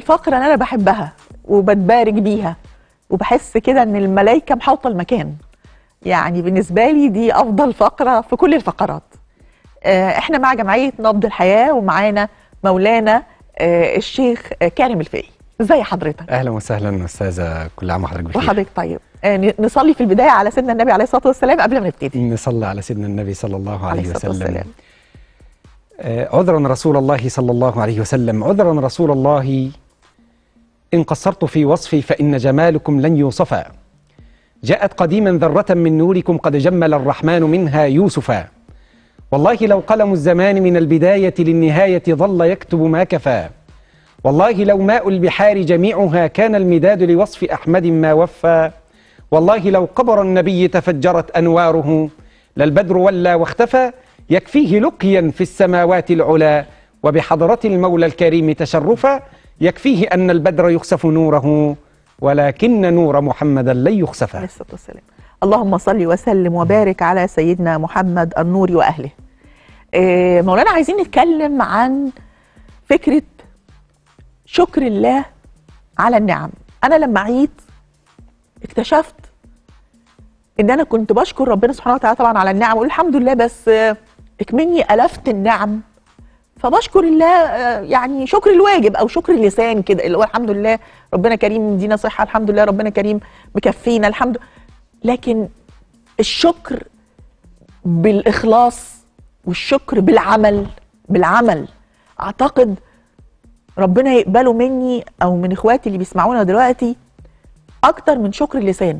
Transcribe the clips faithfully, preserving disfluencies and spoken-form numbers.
الفقرة اللي أنا بحبها وبتبارك بيها وبحس كده إن الملايكة محاوطة المكان. يعني بالنسبة لي دي أفضل فقرة في كل الفقرات. إحنا مع جمعية نبض الحياة ومعانا مولانا الشيخ كارم الفقي. ازي حضرتك؟ اهلا وسهلا استاذه، كل عام وحضرتك بخير. وحضرتك طيب. نصلي في البدايه على سيدنا النبي عليه الصلاه والسلام قبل ما نبتدي. نصلي على سيدنا النبي صلى الله عليه, عليه وسلم. آه عذرا رسول الله صلى الله عليه وسلم، عذرا رسول الله ان قصرت في وصفي فان جمالكم لن يوصفا. جاءت قديما ذره من نوركم قد جمل الرحمن منها يوسفا. والله لو قلم الزمان من البدايه للنهايه ظل يكتب ما كفى. والله لو ماء البحار جميعها كان المداد لوصف أحمد ما وفى. والله لو قبر النبي تفجرت أنواره للبدر ولى واختفى. يكفيه لقيا في السماوات العلا وبحضرة المولى الكريم تشرفا. يكفيه أن البدر يخسف نوره ولكن نور محمدا لن يخسف. عليه الصلاة والسلام. اللهم صل وسلم وبارك على سيدنا محمد النور وأهله. إيه مولانا، عايزين نتكلم عن فكرة شكر الله على النعم. أنا لما عيت اكتشفت إن أنا كنت بشكر ربنا سبحانه وتعالى طبعا على النعم وأقول الحمد لله، بس اكمني ألفت النعم فبشكر الله، يعني شكر الواجب أو شكر اللسان كده، اللي هو الحمد لله ربنا كريم مدينا صحة، الحمد لله ربنا كريم مكفينا، الحمد. لكن الشكر بالإخلاص والشكر بالعمل بالعمل أعتقد ربنا يقبله مني او من اخواتي اللي بيسمعونا دلوقتي اكتر من شكر اللسان.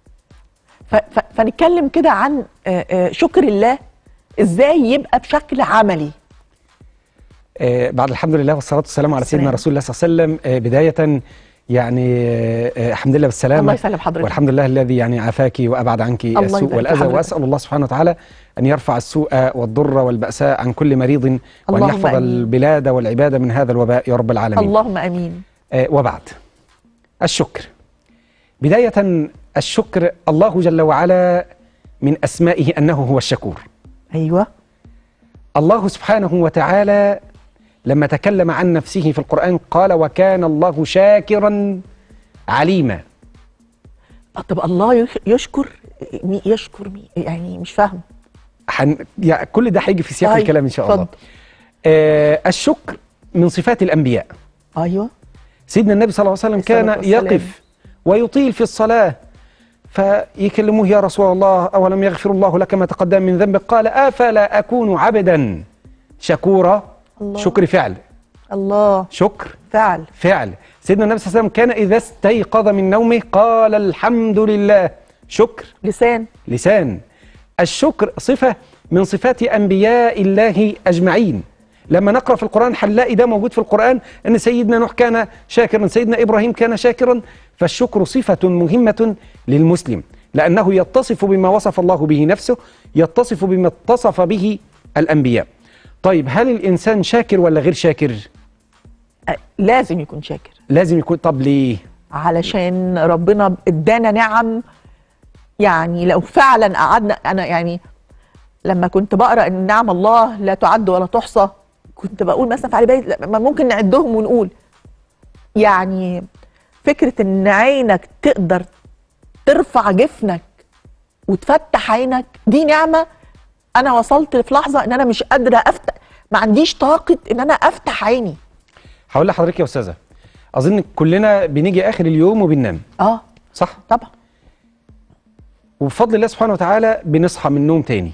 فنتكلم كده عن شكر الله ازاي يبقى بشكل عملي. آه بعد الحمد لله والصلاه والسلام على سيدنا رسول الله صلى الله عليه وسلم. آه بدايه يعني آه الحمد لله بالسلامه. الله يسلم حضرتك. والحمد لله الذي يعني عافاك وابعد عنك السوء والاذى، واسال الله سبحانه وتعالى ان يرفع السوء والضر والبأساء عن كل مريض، وان يحفظ أمين. البلاد والعباد من هذا الوباء يا رب العالمين. اللهم امين. آه وبعد، الشكر. بدايه الشكر الله جل وعلا من اسمائه انه هو الشكور. ايوه. الله سبحانه وتعالى لما تكلم عن نفسه في القرآن قال وكان الله شاكرا عليما. طب الله يشكر مي يشكر مي يعني مش فاهم. حن... يعني كل ده هيجي في سياق طيب. الكلام إن شاء الله. آه الشكر من صفات الأنبياء. أيوة. سيدنا النبي صلى الله عليه وسلم كان يقف ويطيل في الصلاة فيكلموه يا رسول الله أولم يغفر الله لك ما تقدم من ذنبك؟ قال أفلا أكون عبدا شكورا. الله. شكر فعل. الله. شكر فعل. فعل. سيدنا النبي صلى الله عليه وسلم كان إذا استيقظ من نومه قال الحمد لله. شكر. لسان. لسان. الشكر صفة من صفات أنبياء الله أجمعين. لما نقرأ في القرآن هنلاقي ده موجود في القرآن أن سيدنا نوح كان شاكرا، سيدنا إبراهيم كان شاكرا. فالشكر صفة مهمة للمسلم لأنه يتصف بما وصف الله به نفسه، يتصف بما اتصف به الأنبياء. طيب هل الإنسان شاكر ولا غير شاكر؟ لازم يكون شاكر. لازم يكون. طب ليه؟ علشان ربنا ادانا نعم. يعني لو فعلا قعدنا، أنا يعني لما كنت بقرأ إن نعم الله لا تعد ولا تحصى كنت بقول مثلا في علي بيت ممكن نعدهم ونقول. يعني فكرة إن عينك تقدر ترفع جفنك وتفتح عينك دي نعمة. أنا وصلت في لحظة إن أنا مش قادرة أفتح، ما عنديش طاقة إن أنا أفتح عيني. هقول لحضرتك يا أستاذة، أظن كلنا بنيجي آخر اليوم وبننام. آه صح؟ طبعا. وبفضل الله سبحانه وتعالى بنصحى من النوم تاني.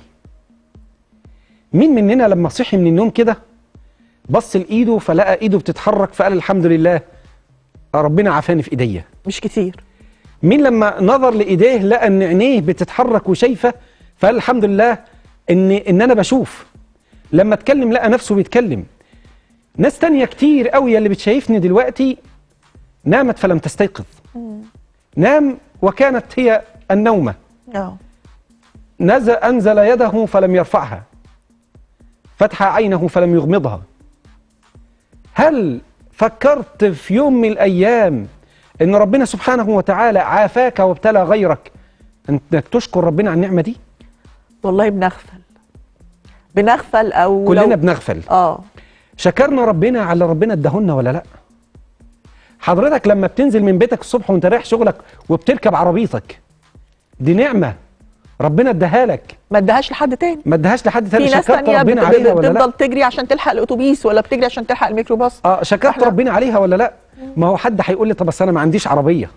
مين مننا لما صحي من النوم كده بص لإيده فلقى إيده بتتحرك فقال الحمد لله ربنا عافاني في إيديا؟ مش كتير. مين لما نظر لإيديه لقى إن عينيه بتتحرك وشايفة فقال الحمد لله إن إن أنا بشوف؟ لما اتكلم لقى نفسه بيتكلم. ناس تانية كتير قوي اللي بتشايفني دلوقتي نامت فلم تستيقظ. مم. نام وكانت هي النومة. اه. نزل أنزل يده فلم يرفعها، فتح عينه فلم يغمضها. هل فكرت في يوم من الأيام إن ربنا سبحانه وتعالى عافاك وابتلى غيرك أنك تشكر ربنا على النعمة دي؟ والله بنغفل بنغفل أو كلنا بنغفل. آه شكرنا ربنا على ربنا اداهولنا ولا لا؟ حضرتك لما بتنزل من بيتك الصبح وانت رايح شغلك وبتركب عربيتك، دي نعمه ربنا اداها لك، ما ادهاش لحد تاني. ما اداهاش لحد تاني. في ناس شكرت تانية ربنا عليها ولا لا؟ بتفضل تجري عشان تلحق الاتوبيس، ولا بتجري عشان تلحق الميكروباص. اه شكرت ربنا عليها ولا لا؟ ما هو حد هيقول لي طب بس انا ما عنديش عربيه.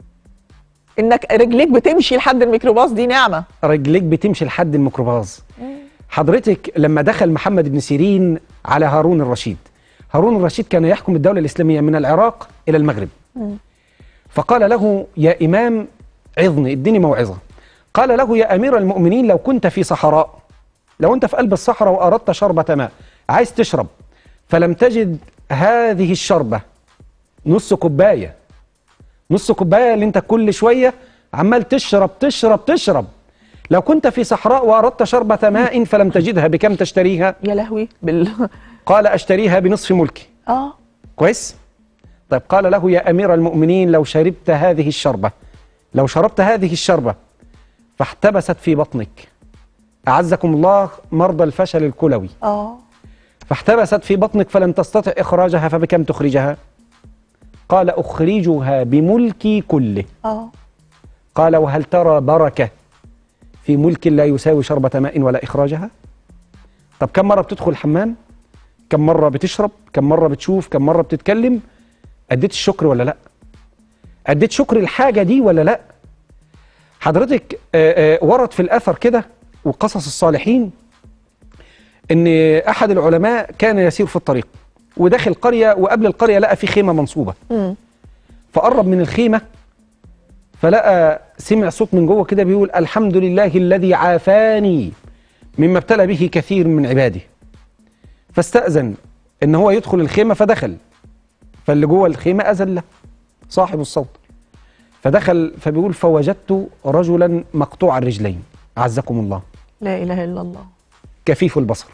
انك رجليك بتمشي لحد الميكروباص دي نعمه. رجليك بتمشي لحد الميكروباص. حضرتك لما دخل محمد بن سيرين على هارون الرشيد، هارون الرشيد كان يحكم الدولة الإسلامية من العراق إلى المغرب. فقال له يا إمام عظني، اديني موعظة. قال له يا أمير المؤمنين لو كنت في صحراء، لو أنت في قلب الصحراء وأردت شربة ماء، عايز تشرب فلم تجد هذه الشربة، نص كوباية، نص كوباية اللي أنت كل شوية عمال تشرب تشرب تشرب، لو كنت في صحراء وأردت شربة ماء فلم تجدها بكم تشتريها؟ يا لهوي بال قال أشتريها بنصف ملكي. اه كويس؟ طيب قال له يا أمير المؤمنين لو شربت هذه الشربة، لو شربت هذه الشربة فاحتبست في بطنك، أعزكم الله مرضى الفشل الكلوي، اه فاحتبست في بطنك فلم تستطع إخراجها فبكم تخرجها؟ قال أخرجها بملكي كله. اه قال وهل ترى بركة في ملك لا يساوي شربة ماء ولا إخراجها؟ طب كم مرة بتدخل الحمام؟ كم مرة بتشرب؟ كم مرة بتشوف؟ كم مرة بتتكلم؟ أديت الشكر ولا لأ؟ أديت شكر الحاجة دي ولا لأ؟ حضرتك آآ آآ ورد في الأثر كده وقصص الصالحين إن أحد العلماء كان يسير في الطريق وداخل قرية، وقبل القرية لقى في خيمة منصوبة. مم. فقرب من الخيمة فلقى سمع صوت من جوه كده بيقول الحمد لله الذي عافاني مما ابتلى به كثير من عباده. فاستأذن ان هو يدخل الخيمة فدخل، فاللي جوه الخيمة أذن له صاحب الصوت، فدخل فبيقول فوجدت رجلا مقطوع الرجلين أعزكم الله، لا اله الا الله، كفيف البصر.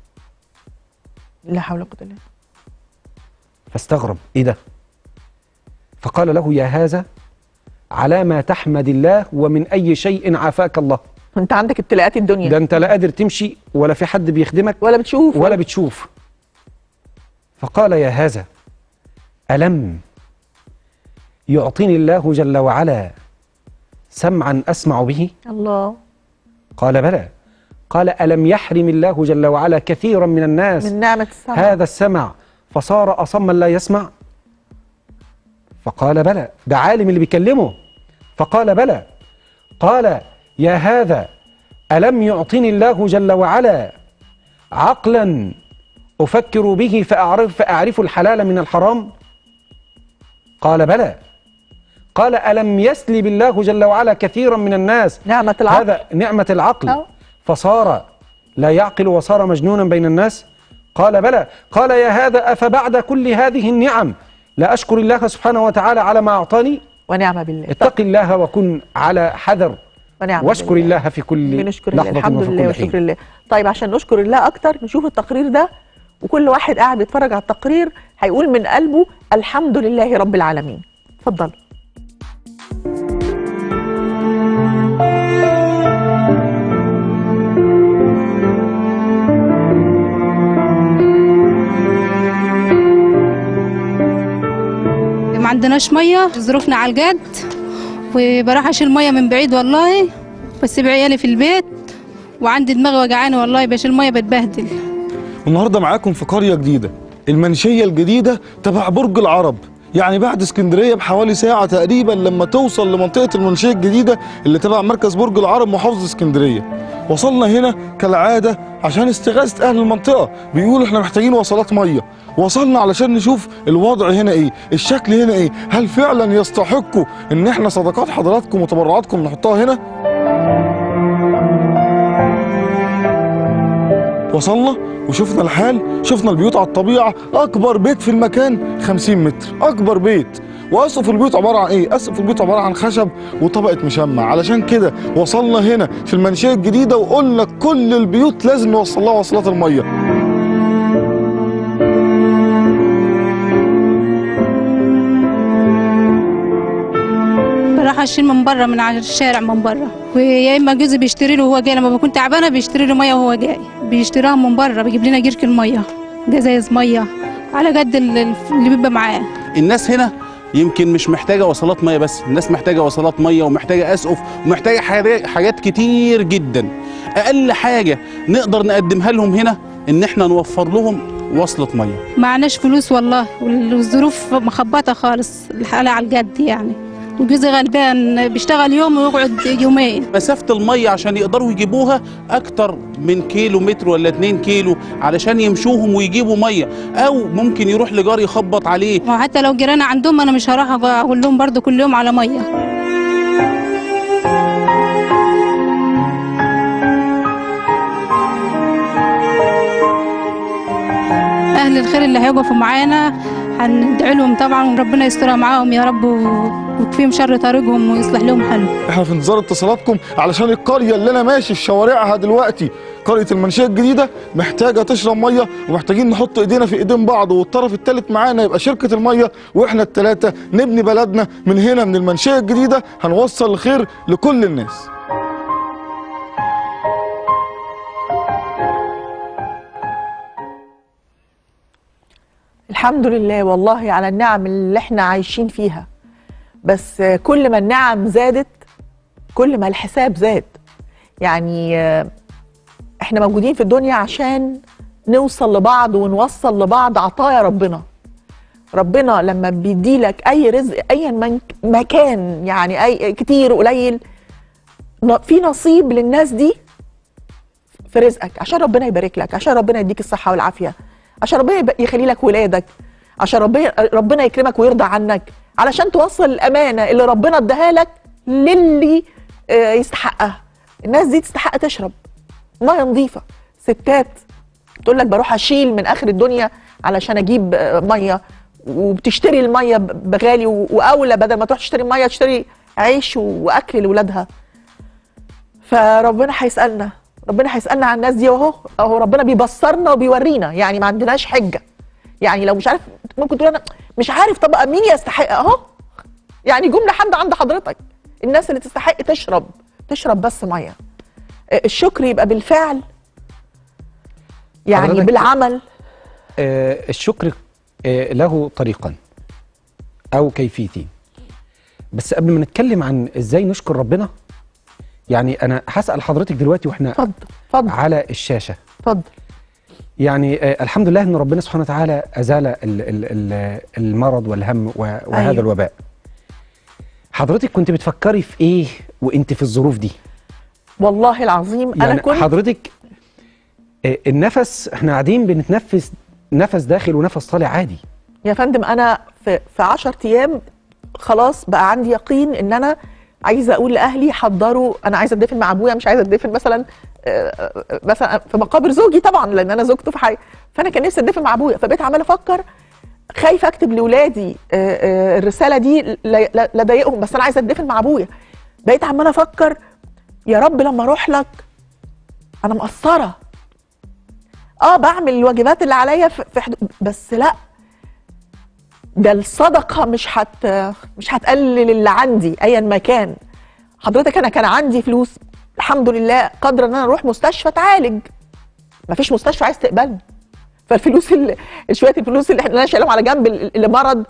لا حول ولا قوه الا بالله. فاستغرب ايه ده؟ فقال له يا هذا على ما تحمد الله ومن أي شيء عافاك الله. انت عندك ابتلاءات الدنيا، ده انت لا قادر تمشي ولا في حد بيخدمك ولا بتشوف ولا بتشوف. فقال يا هذا ألم يعطيني الله جل وعلا سمعا أسمع به؟ الله. قال بلى. قال ألم يحرم الله جل وعلا كثيرا من الناس من نعمة السمع هذا السمع فصار أصما لا يسمع؟ فقال بلى. ده عالم اللي بيكلمه. فقال بلى. قال يا هذا ألم يعطيني الله جل وعلا عقلا أفكر به فأعرف, فأعرف الحلال من الحرام؟ قال بلى. قال ألم يسلب الله جل وعلا كثيرا من الناس نعمة العقل، هذا نعمة العقل أو. فصار لا يعقل وصار مجنونا بين الناس؟ قال بلى. قال يا هذا أفبعد كل هذه النعم لا أشكر الله سبحانه وتعالى على ما أعطاني؟ ونعم بالله. اتق الله وكن على حذر ونعم واشكر بالله. الله في كل بنشكر الله لحظة الحمد وفي لله كل وشكر حين. الله. طيب عشان نشكر الله أكتر نشوف التقرير ده، وكل واحد قاعد بيتفرج على التقرير هيقول من قلبه الحمد لله رب العالمين. اتفضل. ما عندناش ميه، ظروفنا على الجد، وبروح اشيل ميه من بعيد والله، بسيب عيالي في البيت وعندي دماغي وجعاني والله، بشيل ميه بتبهدل. النهارده معاكم في قريه جديده، المنشيه الجديده تبع برج العرب، يعني بعد اسكندريه بحوالي ساعه تقريبا لما توصل لمنطقه المنشيه الجديده اللي تبع مركز برج العرب محافظه اسكندريه. وصلنا هنا كالعاده عشان استغاثه اهل المنطقه، بيقولوا احنا محتاجين وصلات ميه. وصلنا علشان نشوف الوضع هنا ايه، الشكل هنا ايه، هل فعلا يستحقوا ان احنا صدقات حضراتكم وتبرعاتكم نحطها هنا؟ وصلنا وشفنا الحال، شفنا البيوت على الطبيعه، اكبر بيت في المكان خمسين متر، اكبر بيت. واسقف البيوت عباره عن ايه؟ اسقف البيوت عباره عن خشب وطبقه مشمع. علشان كده وصلنا هنا في المنشيه الجديده وقلنا كل البيوت لازم نوصل لها وصلات الميه. بروح اشيل من بره من على الشارع من بره، ويا اما جوزي بيشتري له وهو جاي، لما بكون تعبانه بيشتري له ميه وهو جاي، بيشتريها من بره، بيجيب لنا جيركن ميه، جزايز ميه على قد اللي بيبقى معاه. الناس هنا يمكن مش محتاجه وصلات ميه بس، الناس محتاجه وصلات ميه ومحتاجه اسقف ومحتاجه حاجات كتير جدا. اقل حاجه نقدر نقدمها لهم هنا ان احنا نوفر لهم وصله ميه. معناش فلوس والله، والظروف مخبطه خالص، الحاله على الجد يعني، وجوزي غلبان بيشتغل يوم ويقعد يومين. مسافه الميه عشان يقدروا يجيبوها اكتر من كيلو متر ولا اتنين كيلو علشان يمشوهم ويجيبوا ميه، او ممكن يروح لجار يخبط عليه. وحتى لو جيران عندهم انا مش هروح اقول لهم برضو كل يوم على ميه. اهل الخير اللي هيقفوا معانا هندعي لهم طبعا، وربنا يسترها معاهم يا رب ويكفيهم شر طريقهم ويصلح لهم حالهم. احنا في انتظار اتصالاتكم علشان القريه اللي انا ماشي في شوارعها دلوقتي، قريه المنشيه الجديده، محتاجه تشرب ميه، ومحتاجين نحط ايدينا في ايدين بعض، والطرف الثالث معانا يبقى شركه الميه، واحنا الثلاثه نبني بلدنا من هنا من المنشيه الجديده، هنوصل الخير لكل الناس. الحمد لله والله على النعم اللي احنا عايشين فيها، بس كل ما النعم زادت كل ما الحساب زاد. يعني احنا موجودين في الدنيا عشان نوصل لبعض ونوصل لبعض عطايا ربنا. ربنا لما بيديلك اي رزق ايا ما كان، يعني اي كتير قليل، في نصيب للناس دي في رزقك، عشان ربنا يبارك لك، عشان ربنا يديك الصحة والعافية، عشان ربنا يخلي لك ولادك، عشان ربنا ربنا يكرمك ويرضى عنك، علشان توصل الامانه اللي ربنا اداها لك للي يستحقها. الناس دي تستحق تشرب ميه نظيفه. ستات تقول لك بروح اشيل من اخر الدنيا علشان اجيب ميه، وبتشتري الميه بغالي، واولى بدل ما تروح تشتري ميه تشتري عيش واكل لاولادها. فربنا هيسالنا، ربنا هيسالنا عن الناس دي، واهو اهو ربنا بيبصرنا وبيورينا، يعني ما عندناش حجه. يعني لو مش عارف ممكن تقول انا مش عارف، طب مين يستحق؟ اهو يعني جمله حد عند حضرتك، الناس اللي تستحق تشرب تشرب بس ميه. الشكر يبقى بالفعل، يعني بالعمل. آه الشكر آه له طريقا او كيفيتين، بس قبل ما نتكلم عن ازاي نشكر ربنا، يعني انا هسال حضرتك دلوقتي واحنا اتفضل اتفضل على الشاشه. اتفضل. يعني آه الحمد لله ان ربنا سبحانه وتعالى ازال ال ال ال المرض والهم وهذا أيوه. الوباء. حضرتك كنت بتفكري في ايه وانت في الظروف دي؟ والله العظيم يعني انا كنت حضرتك آه النفس، احنا قاعدين بنتنفس نفس داخل ونفس طالع عادي يا فندم. انا في في عشرة ايام خلاص بقى عندي يقين ان انا عايزه اقول لاهلي حضروا، انا عايزه اتدفن مع ابويا، مش عايزه اتدفن مثلا مثلا في مقابر زوجي طبعا لان انا زوجته في حي، فانا كان نفسي اتدفن مع ابويا. فبقيت عماله افكر، خايفه اكتب لاولادي الرساله دي لا اضايقهم، بس انا عايزه اتدفن مع ابويا. بقيت عماله افكر يا رب لما اروح لك انا مقصره، اه بعمل الواجبات اللي عليا في حدود، بس لا، ده الصدقه مش هت مش هتقلل اللي عندي ايا ما كان. حضرتك انا كان عندي فلوس الحمد لله قادره ان انا اروح مستشفى اتعالج، مفيش مستشفى عايز تقبلني. فالفلوس اللي شويه الفلوس اللي احنا شايلهم على جنب اللي مرض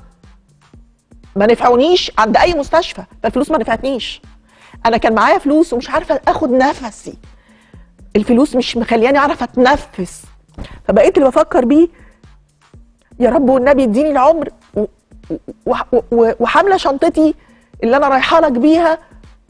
ما نفعونيش عند اي مستشفى، فالفلوس ما نفعتنيش. انا كان معايا فلوس ومش عارفه اخد نفسي، الفلوس مش مخلياني اعرف اتنفس. فبقيت اللي بفكر بيه يا رب والنبي اديني العمر وحامله شنطتي اللي انا رايحه لك بيها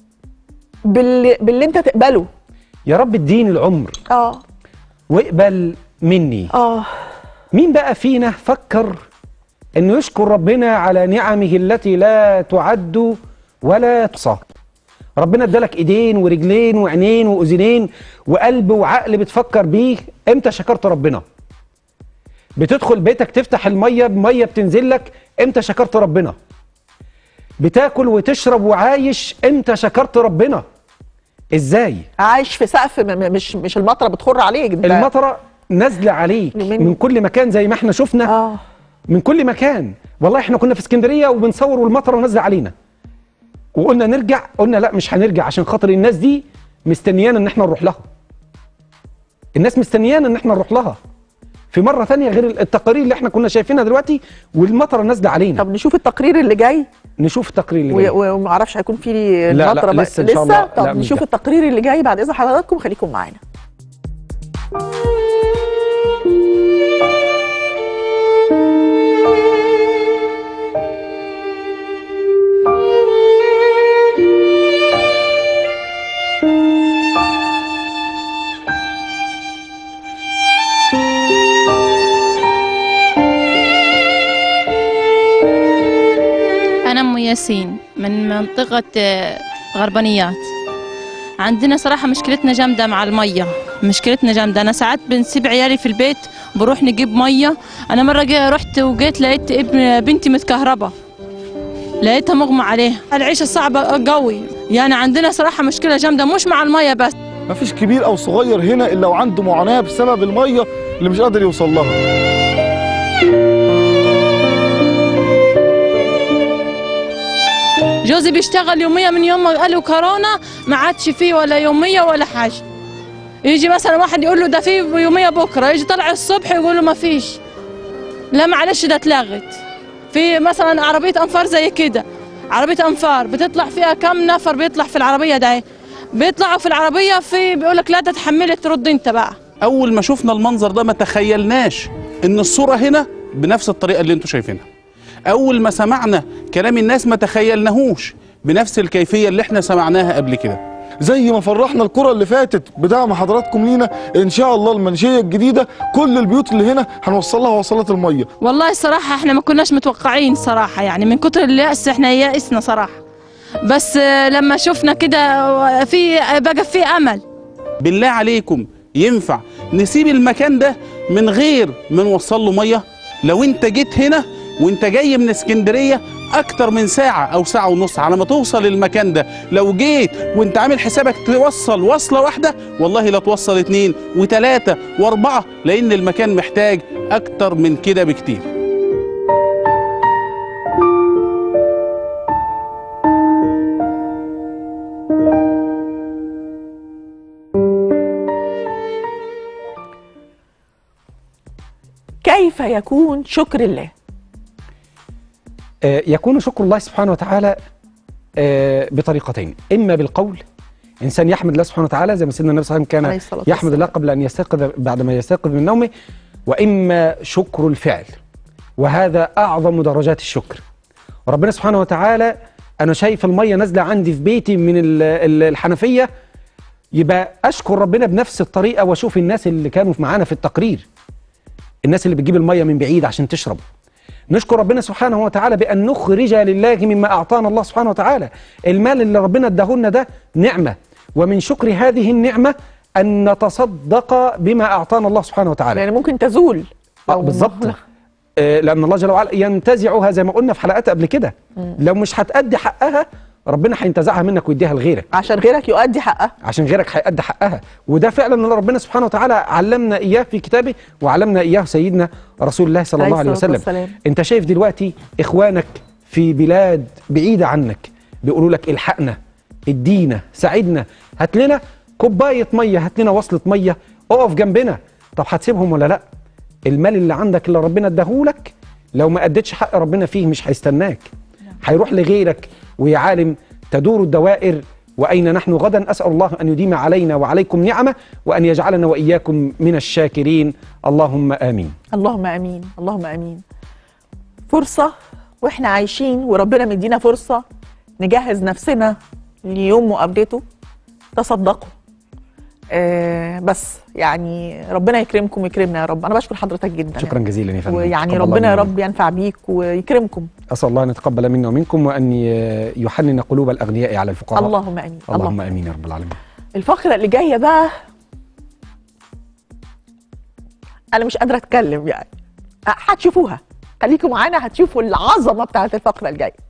باللي, باللي انت تقبله. يا رب اديني العمر اه واقبل مني. اه مين بقى فينا فكر انه يشكر ربنا على نعمه التي لا تعد ولا تحصى؟ ربنا ادالك ايدين ورجلين وعينين واذنين وقلب وعقل بتفكر بيه. امتى شكرت ربنا؟ بتدخل بيتك تفتح الميه بميه بتنزل لك، امتى شكرت ربنا؟ بتاكل وتشرب وعايش، امتى شكرت ربنا؟ ازاي؟ عايش في سقف مش مش المطره بتخر عليك، المطره نازله عليك من, من كل مكان زي ما احنا شفنا. آه. من كل مكان. والله احنا كنا في اسكندريه وبنصور والمطره نازله علينا، وقلنا نرجع، قلنا لا مش هنرجع عشان خاطر الناس دي مستنيانا ان احنا نروح لها. الناس مستنيانا ان احنا نروح لها، في مره ثانيه غير التقارير اللي احنا كنا شايفينها دلوقتي والمطره نازله علينا. طب نشوف التقرير اللي جاي. نشوف التقرير اللي جاي وما اعرفش هيكون في لا المطره لا لسه ان شاء الله. طب نشوف التقرير اللي جاي بعد اذن حضراتكم، خليكم معانا. ياسين من منطقة غربانيات. عندنا صراحة مشكلتنا جامدة مع المية، مشكلتنا جامدة. أنا ساعات بنسيب عيالي في البيت بروح نجيب مية. أنا مرة جاي رحت وجيت لقيت ابن بنتي متكهربة، لقيتها مغمى عليها. العيشة صعبة قوي، يعني عندنا صراحة مشكلة جامدة مش مع المية بس. مفيش كبير أو صغير هنا إلا وعنده معاناة بسبب المية اللي مش قادر يوصل لها. جوزي بيشتغل يومية، من يوم ما قالوا كورونا ما عادش فيه ولا يومية ولا حاجة. يجي مثلا واحد يقول له ده في يومية بكرة، يجي طلع الصبح يقول له ما فيش. لا معلش ده اتلغت. في مثلا عربية أنفار زي كده، عربية أنفار بتطلع فيها كم نفر بيطلع في العربية ده؟ بيطلعوا في العربية في بيقول لك لا ده تحملت ترد أنت بقى. أول ما شفنا المنظر ده ما تخيلناش إن الصورة هنا بنفس الطريقة اللي أنتم شايفينها. أول ما سمعنا كلام الناس ما تخيلناهوش بنفس الكيفية اللي احنا سمعناها قبل كده. زي ما فرحنا الكرة اللي فاتت بدعم حضراتكم لينا، إن شاء الله المنشية الجديدة كل البيوت اللي هنا هنوصل لها وصلات المية. والله الصراحة احنا ما كناش متوقعين صراحة، يعني من كتر اليأس احنا يأسنا صراحة، بس لما شفنا كده في بقى في أمل. بالله عليكم ينفع نسيب المكان ده من غير ما نوصل له مية؟ لو انت جيت هنا وانت جاي من اسكندريه اكتر من ساعه او ساعه ونص على ما توصل المكان ده، لو جيت وانت عامل حسابك توصل وصله واحده والله لا توصل اتنين وتلاته واربعه، لان المكان محتاج اكتر من كده بكتير. كيف يكون شكر الله؟ يكون شكر الله سبحانه وتعالى بطريقتين، إما بالقول، إنسان يحمد الله سبحانه وتعالى زي ما سيدنا النبي صلى الله عليه وسلم كان يحمد الله قبل أن يستيقظ بعد ما يستيقظ من نومه، وإما شكر الفعل، وهذا أعظم درجات الشكر. وربنا سبحانه وتعالى أنا شايف المية نازلة عندي في بيتي من الحنفية، يبقى أشكر ربنا بنفس الطريقة وأشوف الناس اللي كانوا معانا في التقرير، الناس اللي بتجيب المية من بعيد عشان تشرب. نشكر ربنا سبحانه وتعالى بأن نخرج لله مما أعطانا الله سبحانه وتعالى. المال اللي ربنا اداهولنا ده نعمة، ومن شكر هذه النعمة أن نتصدق بما أعطانا الله سبحانه وتعالى. يعني ممكن تزول أو بالظبط، آه لأن الله جل وعلا ينتزعها زي ما قلنا في حلقات قبل كده. لو مش هتأدي حقها ربنا هينتزعها منك ويديها لغيرك، عشان غيرك يؤدي حقها، عشان غيرك هيأدي حقها. وده فعلا اللي ربنا سبحانه وتعالى علمنا إياه في كتابه، وعلمنا إياه سيدنا رسول الله صلى الله عليه وسلم. والسلام. انت شايف دلوقتي إخوانك في بلاد بعيدة عنك بيقولوا لك الحقنا، ادينا، ساعدنا، هات لنا كوباية مية، هات لنا وصلة مية، اقف جنبنا. طب هتسيبهم ولا لا؟ المال اللي عندك اللي ربنا اداهولك لو ما اديتش حق ربنا فيه مش هيستناك، هيروح لغيرك. ويا عالم تدور الدوائر وأين نحن غدا. أسأل الله أن يديم علينا وعليكم نعمة، وأن يجعلنا وإياكم من الشاكرين. اللهم آمين. اللهم آمين. اللهم آمين. فرصة وإحنا عايشين وربنا مدينا فرصة نجهز نفسنا ليوم مقابلته. تصدقوا. آه بس يعني ربنا يكرمكم ويكرمنا يا رب. أنا بشكر حضرتك جدا. شكرا جزيلا يا فندم. ويعني ربنا يا رب ينفع بيك ويكرمكم. أسأل الله أن يتقبل منا ومنكم، وأن يحنن قلوب الأغنياء على الفقراء. اللهم آمين. اللهم آمين يا رب العالمين. الفقرة اللي جاية بقى أنا مش قادرة أتكلم، يعني هتشوفوها، خليكم معانا هتشوفوا العظمة بتاعت الفقرة الجاية.